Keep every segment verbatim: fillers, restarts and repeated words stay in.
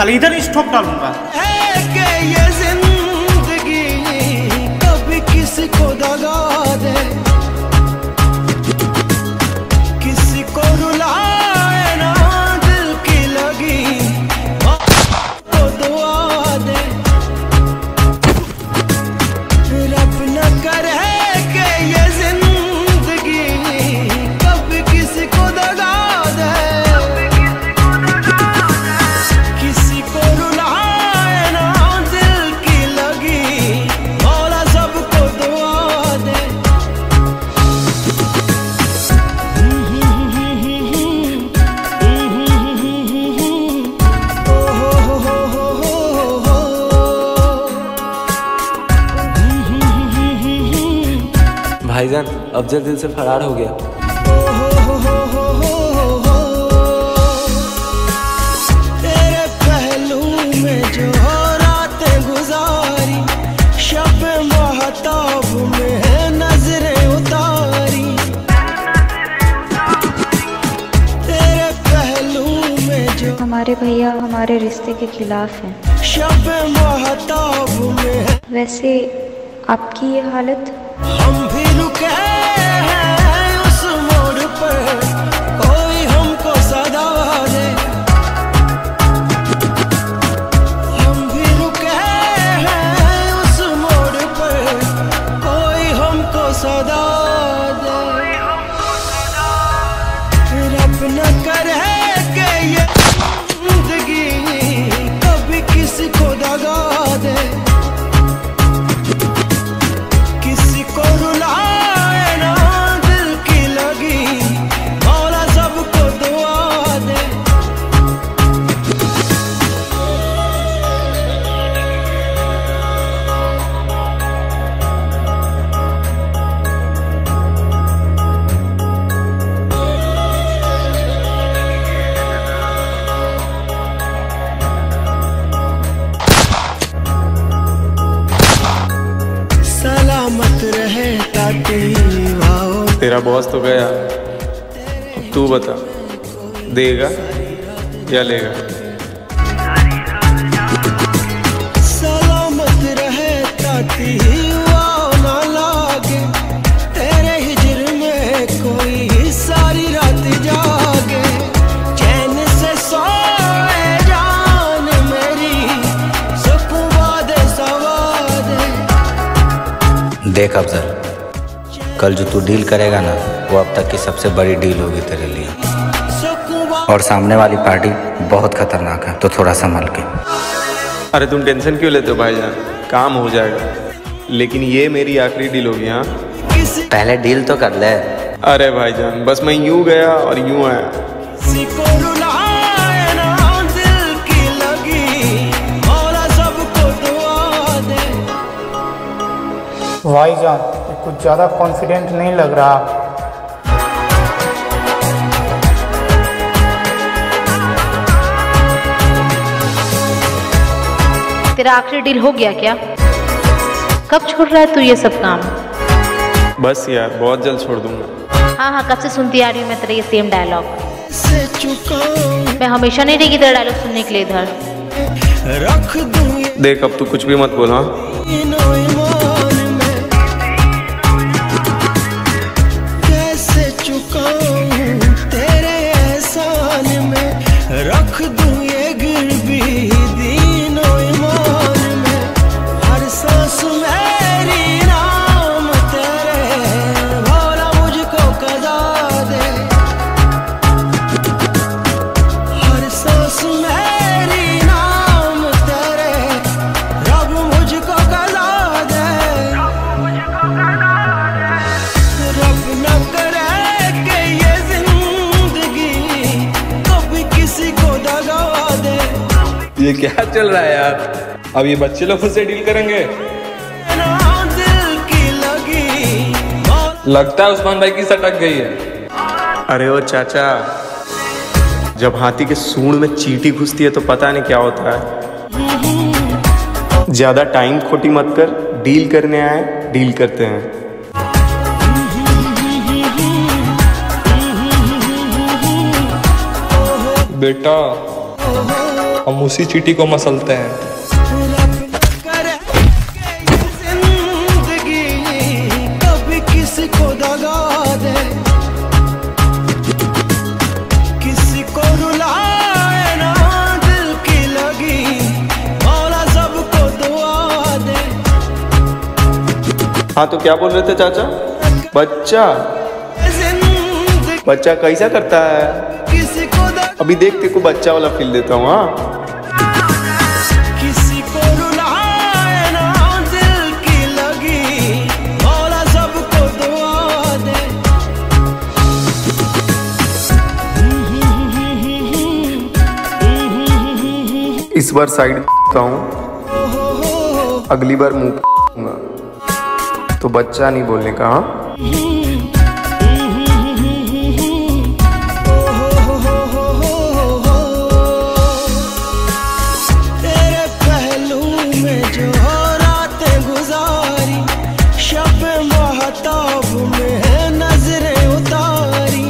साले इधर स्टॉप डालूंगा। ये जिंदगी कभी किसी को दगा दे, किसी को रुलाए ना दिल की लगी तो दुआ दे। रब न करे कि ये जिंदगी कभी किसी को दगा दे, किसी को रुलाए ना दिल की लगी, मौला सबको दुआ दे। भाईजान अफजल दिल से फरार हो गया। तेरे पहलू में जो रातें गुजारी, शब महताब में नजरें उतारी। तेरे पहलू में जो हमारे भैया हमारे रिश्ते के खिलाफ हैं। शब महताब में वैसे आपकी ये हालत? हम भी रुके हैं उस मोड़ पर, कोई हमको सदा दे। हम भी रुके हैं उस मोड़ पर, कोई हमको सदा दे। रब न करे कि ये जिंदगी कभी किसी को दगा दे, किसी को रुलाए ना दिल की लगी, मौला सबको दुआ दे। सलामत रहे ताकि वाओ। तेरा बॉस तो गया, अब तू बता देगा या लेगा? सलामत रहे ताकि वाओ ना लागे, तेरे हिजर में कोई सारी रात जागे। चैन से सोए जान मेरी, सुकून दे सवादे। देख अफजल, कल जो तू डील करेगा ना वो अब तक की सबसे बड़ी डील होगी तेरे लिए, और सामने वाली पार्टी बहुत खतरनाक है, तो थोड़ा संभल के। अरे तुम टेंशन क्यों लेते हो भाईजान, काम हो जाएगा। लेकिन ये मेरी आखिरी डील होगी। हाँ पहले डील तो कर ले। अरे भाईजान बस मैं यूं गया और यूं आया। किसी को रुलाए ना दिल की लगी, मौला सबको दुआ दे। भाईजान ये कुछ ज्यादा कॉन्फिडेंट नहीं लग रहा। तेरा आखिरी डील हो गया क्या? कब छोड़ रहा है तू ये सब काम? बस यार बहुत जल्द छोड़ दूंगा। हाँ हाँ कब से सुनती आ रही हूँ मैं तेरा ये सेम डायलॉग। से चुका मैं हमेशा नहीं रहेगी तेरा डायलॉग सुनने के लिए इधर। रख दूं देख अब तू कुछ भी मत बोल। हाँ इनो ईमान में, कैसे चुकाऊं तेरे एहसान में। रख दूं ये गिरवी दीनो ईमान में, हर सांस मेरी नाम तेरे, भोला मुझको कदा दे। हर सांस मेरी नाम तेरे, रब मुझको कदा दे। रब न करे कि ये जिंदगी कभी किसी को दगा दे। ये क्या चल रहा है यार, अब ये बच्चे लोगों से डील करेंगे? ना दिल की लगी, लगता है उस्मान भाई की सटक गई है। अरे ओ चाचा, जब हाथी के सूंड में चींटी घुसती है तो पता नहीं क्या होता है। ज्यादा टाइम खोटी मत कर, डील करने आए डील करते हैं। बेटा हम उसी चीटी को मसलते हैं। रब न करे कि ये जिंदगी कभी किसी को दगा दे, किसी को रुलाए ना दिल की लगी, मौला सबको दुआ दे। हाँ तो क्या बोल रहे थे चाचा? बच्चा बच्चा कैसा करता है? किसी को अभी देखते को बच्चा वाला फील देता हूँ। हाँ किसी को रुलाए ना दिल की लगी, मौला सबको दुआ दे। इस बार साइड हूँ, अगली बार मुंह तो बच्चा नहीं बोलने का। हाँ तेरे पहलू में जो रातें गुजारी, शब महताब में है नजरें उतारी।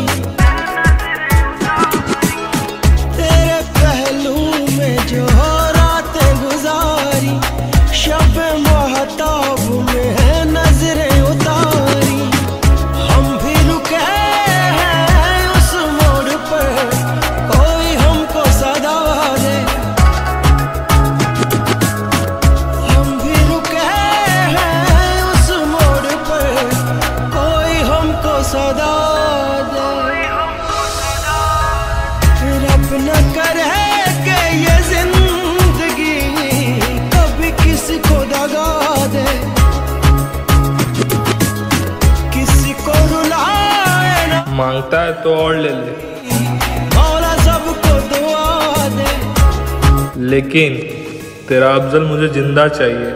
तेरे पहलू में जो रातें गुजारी, शब महताब में है नजरें उतारी। हम भी रुके हैं उस मोड़ पर, कोई हमको सदा दे। हम भी रुके हैं उस मोड़ पर, कोई हमको सदा दे। रब न करे कि ये जिंदगी कभी किसी को दगा दे, किसी को रुलाए ना मांगता है तो और ले ले, मौला सबको दुआ दे। लेकिन तेरा अफजल मुझे जिंदा चाहिए।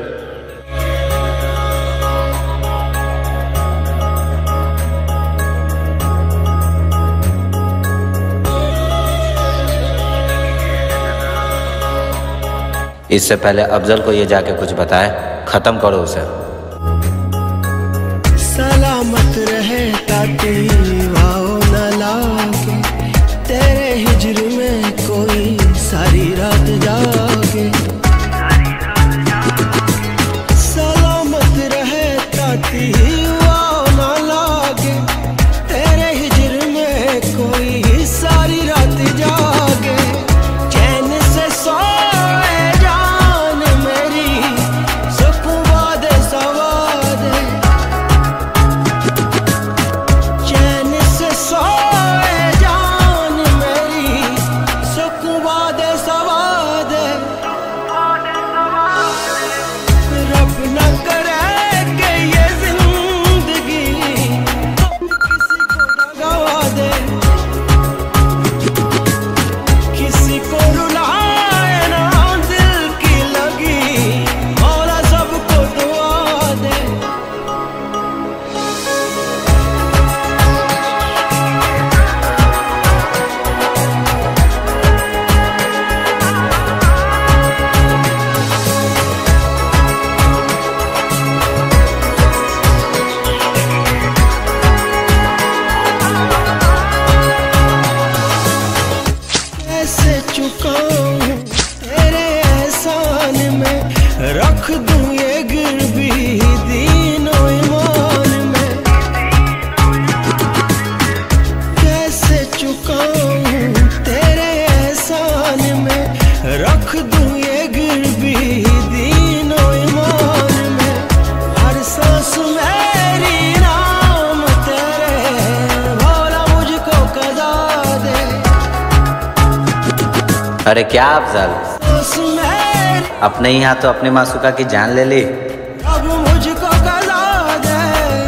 इससे पहले अफजल को ये जाके कुछ बताए, खत्म करो उसे। सलामत रहे ताकि वाओ न लागे, तेरे हिजर में कोई सारी रात जागे। सलामत रहे ताकि वाओ न लागे, तेरे हिजर में कोई सारी रात जागे। चैन से सोए जान मेरी, सुकून वादे सवादे। चैन से सोए जान मेरी, सुकून वादे सवादे। रब न करे कि ये जिंदगी किसी को दगा दे, किसी को रुलाए ना दिल की लगी, मौला सबको दुआ दे। कैसे चुकाऊं तेरे एहसान में, रख दूं ये गिरवी दीनो ईमान में। कैसे चुकाऊं तेरे एहसान में, रख दूं ये गिरवी दीनो ईमान में। हर सांस मेरी नाम तेरे, भोला मुझको कदा दे। अरे क्या अफजल, सांस मेरी अपने ही हाथों अपने मासूका की जान ले ली। अब मुझको कदा दे।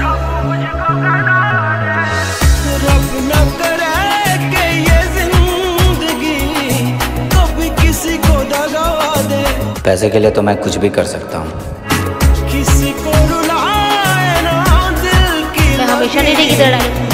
रब न करे कि ये जिंदगी कभी किसी को दगा दे, पैसे के लिए तो मैं कुछ भी कर सकता हूँ। किसी को रुलाए ना दिल की मैं हमेशा लगी, नहीं की तरह